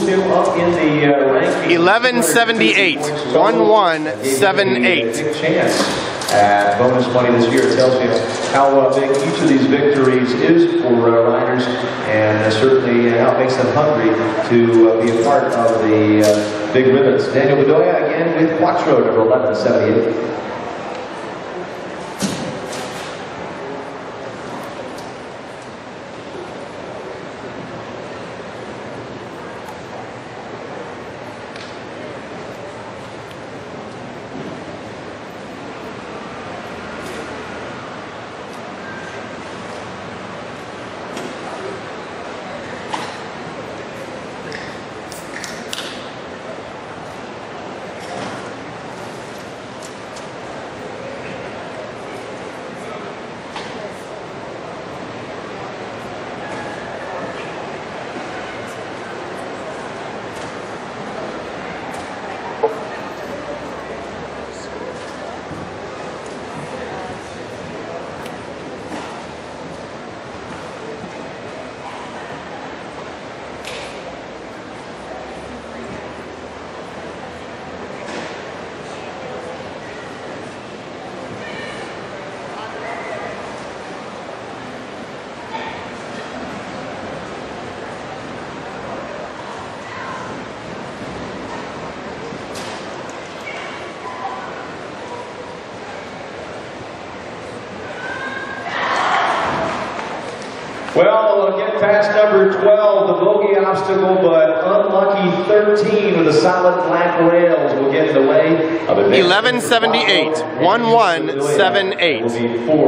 him up in the ranking. 1178, 1178. Big chance at bonus money this year. It tells you how big each of these victories is for riders, and certainly how it makes them hungry to be a part of the big ribbons. Daniel Bedoya again with Quattro, number 1178. Well, get past number 12, the bogey obstacle, but unlucky 13 with the solid black rails will get in the way of 1178, 1178.